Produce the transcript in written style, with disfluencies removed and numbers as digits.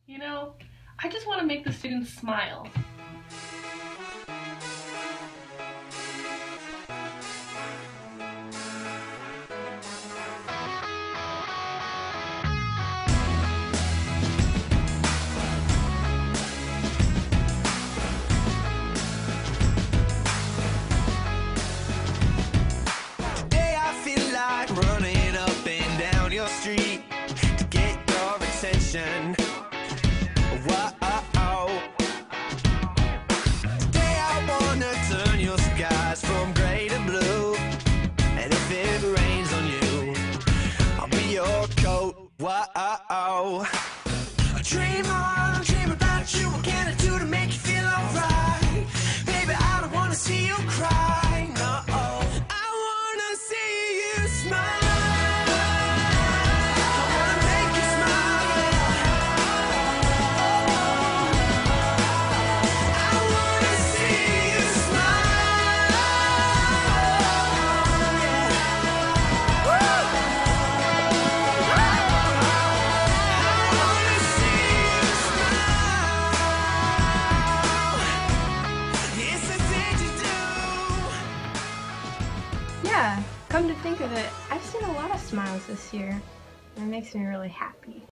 You know, I just want to make the students smile. Today I feel like running up and down your street to get your attention. Whoa. Today I wanna turn your skies from gray to blue, and if it rains on you, I'll be your coat. Whoa. I dream about you. What can I do to make you feel alright? Baby, I don't wanna see you cry. No, I wanna see you smile. Yeah, come to think of it, I've seen a lot of smiles this year, and it makes me really happy.